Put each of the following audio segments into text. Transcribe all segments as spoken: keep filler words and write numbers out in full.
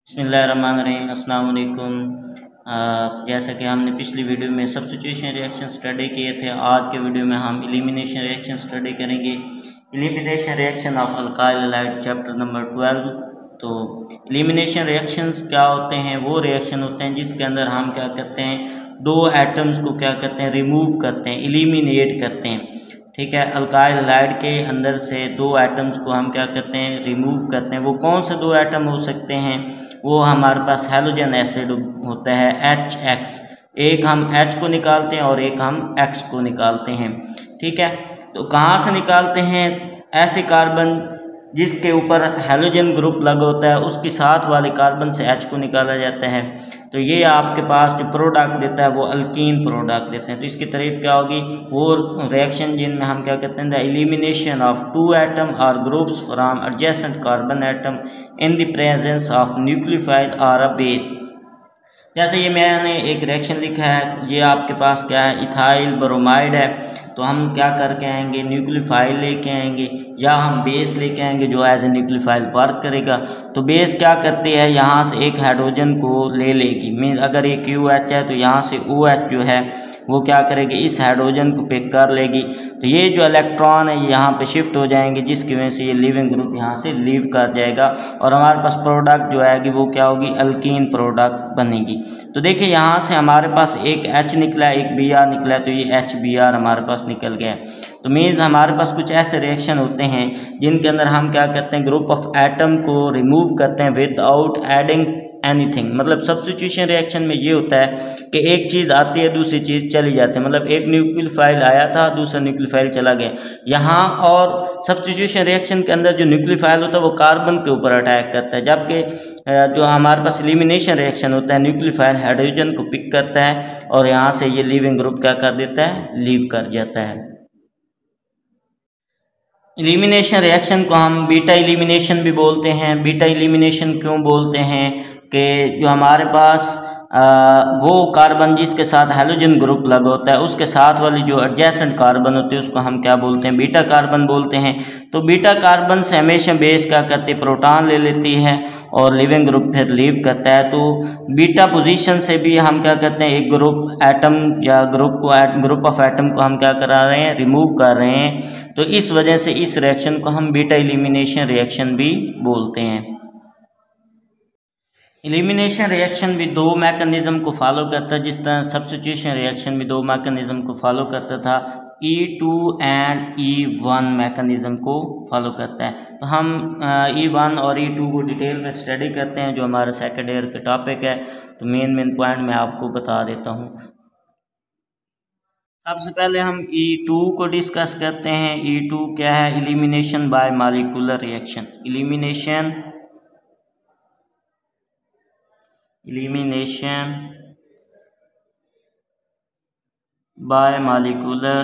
बिस्मिल्लाहिर्रहमानिर्रहीम अस्सलाम वालेकुम। जैसा कि हमने पिछली वीडियो में सब्स्टिट्यूशन रिएक्शन स्टडी किए थे, आज के वीडियो में हम एलिमिनेशन रिएक्शन स्टडी करेंगे। Elimination reaction of alkyl halide chapter number twelve. तो एलिमिनेशन रिएक्शंस क्या होते हैं? वो रिएक्शन होते हैं जिसके अंदर हम क्या करते हैं, दो एटम्स को क्या करते हैं, रिमूव करते हैं, एलिमिनेट करते हैं। ठीक है, अल्काइल हैलाइड के अंदर से दो एटम्स को हम क्या करते हैं, रिमूव करते हैं। वो कौन से दो एटम हो सकते हैं? वो हमारे पास हैलोजन एसिड होता है एच एक्स। एक हम H को निकालते हैं और एक हम X को निकालते हैं। ठीक है, तो कहाँ से निकालते हैं? ऐसे कार्बन जिसके ऊपर हैलोजन ग्रुप लगा होता है उसके साथ वाले कार्बन से H को निकाला जाता है। तो ये आपके पास जो प्रोडक्ट देता है वो अल्कीन प्रोडक्ट देते हैं। तो इसकी तारीफ क्या होगी? वो रिएक्शन जिनमें हम क्या कहते हैं, the elimination of two atom और groups from adjacent carbon atom in the presence of nucleophile और अ बेस। जैसे ये मैंने एक रिएक्शन लिखा है, ये आपके पास क्या है, इथाइल ब्रोमाइड है। तो हम क्या करके आएंगे, न्यूक्लियोफाइल लेके आएंगे या हम बेस लेके आएंगे जो एज ए न्यूक्लियोफाइल वर्क करेगा। तो बेस क्या करती है, यहाँ से एक हाइड्रोजन को ले लेगी। मीन अगर ये क्यू एच है तो यहाँ से ओ एच जो है वो क्या करेगी, इस हाइड्रोजन को पिक कर लेगी। तो ये जो इलेक्ट्रॉन है ये यहाँ पे शिफ्ट हो जाएंगे, जिसकी वजह से ये लिविंग ग्रुप यहाँ से लीव कर जाएगा और हमारे पास प्रोडक्ट जो आएगी वो क्या होगी, अल्कीन प्रोडक्ट बनेगी। तो देखिए यहाँ से हमारे पास एक H निकला है, एक बी आर निकला है, तो ये एच बी आर हमारे पास निकल गया है। तो मीन्स हमारे पास कुछ ऐसे रिएक्शन होते हैं जिनके अंदर हम क्या करते हैं, ग्रुप ऑफ एटम को रिमूव करते हैं विदाउट एडिंग एनीथिंग। मतलब सब्स्टिट्यूशन रिएक्शन में ये होता है कि एक चीज़ आती है दूसरी चीज़ चली जाती है। मतलब एक न्यूक्लियोफाइल आया था दूसरा न्यूक्लियोफाइल चला गया यहाँ। और सब्स्टिट्यूशन रिएक्शन के अंदर जो न्यूक्लियोफाइल होता है वो कार्बन के ऊपर अटैक करता है, जबकि जो हमारे पास एलिमिनेशन रिएक्शन होता है न्यूक्लियोफाइल हाइड्रोजन को पिक करता है और यहाँ से ये लिविंग ग्रुप क्या कर देता है, लीव कर जाता है। एलिमिनेशन रिएक्शन को हम बीटा एलिमिनेशन भी बोलते हैं। बीटा एलिमिनेशन क्यों बोलते हैं कि जो हमारे पास आ, वो कार्बन जिसके साथ हैलोजन ग्रुप लगा होता है उसके साथ वाली जो एडजेसेंट कार्बन होती है उसको हम क्या बोलते हैं, बीटा कार्बन बोलते हैं। तो बीटा कार्बन से हमेशा बेस क्या करती है, प्रोटॉन ले लेती है और लिविंग ग्रुप फिर लीव करता है। तो बीटा पोजीशन से भी हम क्या करते हैं, एक ग्रुप एटम या ग्रुप को ग्रुप ऑफ एटम को हम क्या करा रहे हैं, रिमूव कर रहे हैं। तो इस वजह से इस रिएक्शन को हम बीटा एलिमिनेशन रिएक्शन भी बोलते हैं। एलिमिनेशन रिएक्शन भी दो मैकेनिज़्म को फॉलो करता है, जिस तरह सब्स्टिट्यूशन रिएक्शन भी दो मैकेनिज़्म को फॉलो करता था, E two and E one mechanism को फॉलो करता है। तो हम ई वन और ई टू को डिटेल में स्टडी करते हैं जो हमारा सेकेंड ईयर का टॉपिक है। तो मेन मेन पॉइंट मैं आपको बता देता हूँ। सबसे पहले हम ई टू को डिस्कस करते हैं। ई टू क्या है, elimination bimolecular reaction. Elimination elimination bimolecular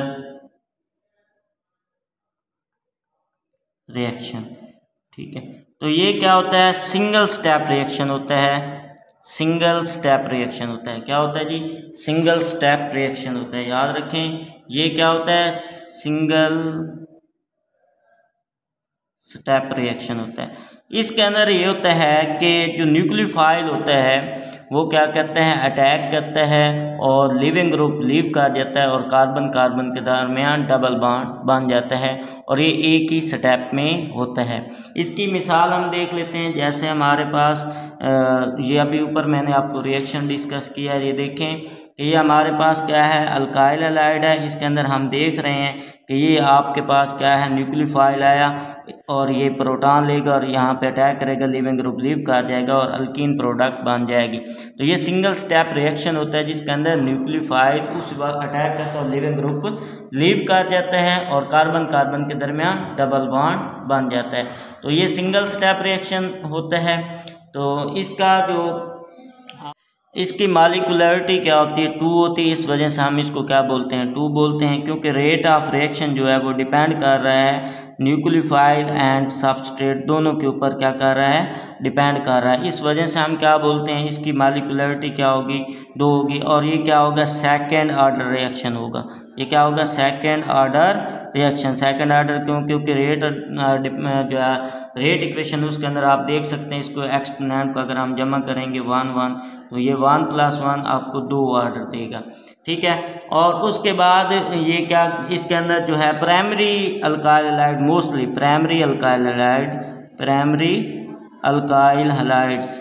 reaction. ठीक है, तो ये क्या होता है, सिंगल स्टेप रिएक्शन होता है। सिंगल स्टेप रिएक्शन होता है, क्या होता है जी, सिंगल स्टेप रिएक्शन होता है। याद रखें ये क्या होता है, सिंगल स्टेप रिएक्शन होता है। इसके अंदर ये होता है कि जो न्यूक्लियोफाइल होता है वो क्या करते हैं, अटैक करता है और लिविंग ग्रुप लीव कर जाता है और कार्बन कार्बन के दरमियान डबल बॉन्ड बन जाता है और ये एक ही स्टेप में होता है। इसकी मिसाल हम देख लेते हैं। जैसे हमारे पास ये अभी ऊपर मैंने आपको रिएक्शन डिस्कस किया है, ये देखें कि ये हमारे पास क्या है, अल्काइल हैलाइड है। इसके अंदर हम देख रहे हैं कि ये आपके पास क्या है, न्यूक्लियोफाइल आया और ये प्रोटॉन लेगा और यहाँ पे अटैक करेगा, लिविंग ग्रुप लीव कर जाएगा और अल्कीन प्रोडक्ट बन जाएगी। तो ये सिंगल स्टेप रिएक्शन होता है जिसके अंदर न्यूक्लियोफाइल उस वक्त अटैक करता है और लिविंग ग्रुप लीव कर जाता है और कार्बन कार्बन के दरमियान डबल बॉन्ड बन जाता है। तो ये सिंगल स्टेप रिएक्शन होता है। तो इसका जो इसकी मॉलिक्यूलरिटी क्या होती है, टू होती है। इस वजह से हम इसको क्या बोलते हैं, टू बोलते हैं, क्योंकि रेट ऑफ रिएक्शन जो है वो डिपेंड कर रहा है न्यूक्लियोफाइल एंड सबस्ट्रेट दोनों के ऊपर क्या कर रहा है, डिपेंड कर रहा है। इस वजह से हम क्या बोलते हैं, इसकी मॉलिक्यूलरिटी क्या होगी, दो होगी और ये क्या होगा, सेकेंड ऑर्डर रिएक्शन होगा। ये क्या होगा, second order reaction. Second order क्यों, क्योंकि रेट जो है रेट इक्वेशन उसके अंदर आप देख सकते हैं, इसको एक्सपोनेंट को अगर हम जमा करेंगे वन वन तो ये वन प्लस वन आपको दो ऑर्डर देगा, ठीक है। और उसके बाद ये क्या, इसके अंदर जो है primary alkyl halide, mostly primary alkyl halide, primary alkyl halides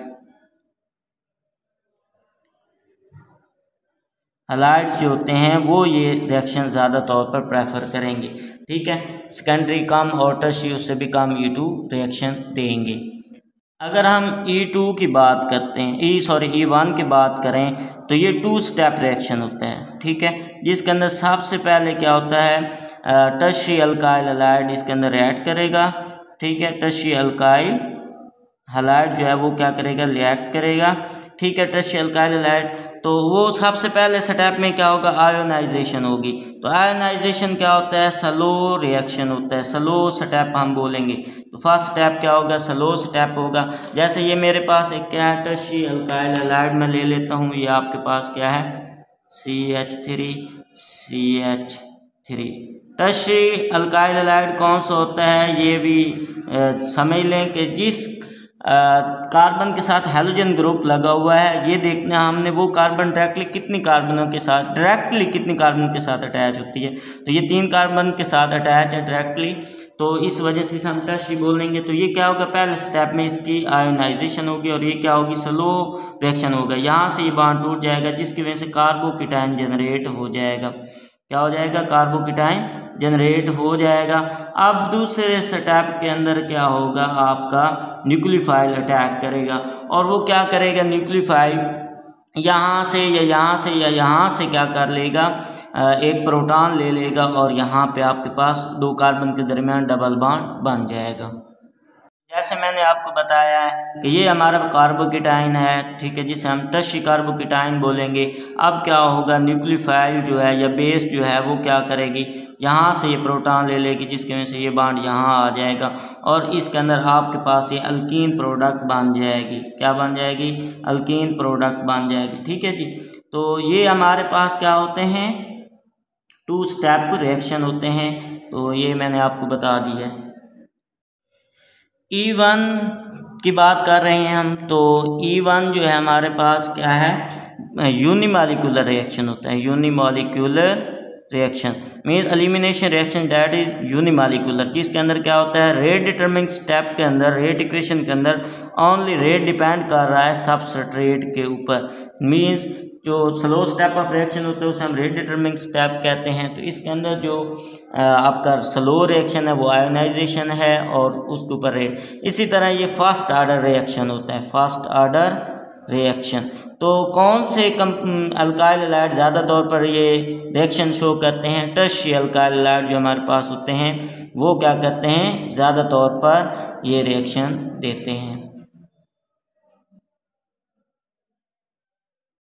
halides जो होते हैं वो ये रिएक्शन ज़्यादा तौर पर प्रेफर करेंगे, ठीक है। सेकेंडरी कम और टर्शियरी उससे भी कम ई टू रिएक्शन देंगे। अगर हम ई टू की बात करते हैं, ई सॉरी ई वन की बात करें तो ये टू स्टेप रिएक्शन होता है, ठीक है, जिसके अंदर सबसे पहले क्या होता है, टर्शियरी अल्काइल हैलाइड इसके अंदर ऐड करेगा, ठीक है। टर्शियरी अल्काइल हैलाइड जो है वो क्या करेगा, रिएक्ट करेगा, ठीक है। टर्शियरी अल्काइल हैलाइड तो वो सबसे पहले स्टेप में क्या होगा, आयोनाइजेशन होगी। तो आयोनाइजेशन क्या होता है, स्लो रिएक्शन होता है, स्लो स्टेप हम बोलेंगे। तो फर्स्ट स्टेप क्या होगा, स्लो स्टेप होगा। जैसे ये मेरे पास एक क्या है, टर्शियरी अल्काइल हैलाइड में ले लेता हूँ, ये आपके पास क्या है, C H three C H three. Tertiary alkyl halide कौन सा होता है, ये भी आ, समझ लें कि जिस कार्बन के साथ हैलोजन ग्रुप लगा हुआ है, ये देखना हमने वो कार्बन डायरेक्टली कितनी कार्बनों के साथ डायरेक्टली कितनी कार्बन के साथ अटैच होती है। तो ये तीन कार्बन के साथ अटैच है डायरेक्टली, तो इस वजह से हम टर्शियरी बोलेंगे। तो ये क्या होगा, पहले स्टेप में इसकी आयोनाइजेशन होगी और ये क्या होगी, स्लो रिएक्शन होगा। यहाँ से ये बॉन्ड टूट जाएगा जिसकी वजह से कार्बोकेटायन जनरेट हो जाएगा। क्या हो जाएगा, कार्बोकेटायन जनरेट हो जाएगा। अब दूसरे स्टेप के अंदर क्या होगा, आपका न्यूक्लियोफाइल अटैक करेगा और वो क्या करेगा, न्यूक्लियोफाइल यहाँ से या यहाँ से या यहाँ से क्या कर लेगा, एक प्रोटॉन ले लेगा और यहाँ पे आपके पास दो कार्बन के दरमियान डबल बॉन्ड बन जाएगा। जैसे मैंने आपको बताया है कि ये हमारा कार्बोकेटाइन है, ठीक है, जिसे हम टर्शियरी कार्बोकेटाइन बोलेंगे। अब क्या होगा, न्यूक्लियोफाइल जो है या बेस जो है वो क्या करेगी, यहाँ से ये प्रोटॉन ले लेगी जिसकी वजह से ये बॉन्ड यहाँ आ जाएगा और इसके अंदर आपके पास ये अल्कीन प्रोडक्ट बन जाएगी। क्या बन जाएगी, अल्कीन प्रोडक्ट बन जाएगी, ठीक है जी। तो ये हमारे पास क्या होते हैं, टू स्टेप रिएक्शन होते हैं। तो ये मैंने आपको बता दिया है। ई वन की बात कर रहे हैं हम, तो ई वन जो है हमारे पास क्या है, यूनिमॉलिक्यूलर रिएक्शन होता है। Unimolecular reaction mean elimination reaction that is unimolecular, जिसके अंदर क्या होता है, रेट डिटरमिनिंग स्टेप के अंदर, रेट इक्वेशन के अंदर ओनली रेट डिपेंड कर रहा है सबस्ट्रेट के ऊपर। मीन्स जो स्लो स्टेप ऑफ रिएक्शन होता है उसे हम रेट डिटरमिनिंग स्टेप कहते हैं। तो इसके अंदर जो आपका स्लो रिएक्शन है वो आयोनाइजेशन है और उसके ऊपर रेट। इसी तरह ये फास्ट ऑर्डर रिएक्शन होता है, फास्ट ऑर्डर रिएक्शन। तो कौन से कम अल्काइल हैलाइड ज़्यादा तौर पर ये रिएक्शन शो करते हैं, टर्शियरी अल्काइल हैलाइड जो हमारे पास होते हैं वो क्या करते हैं, ज़्यादा तौर पर ये रिएक्शन देते हैं।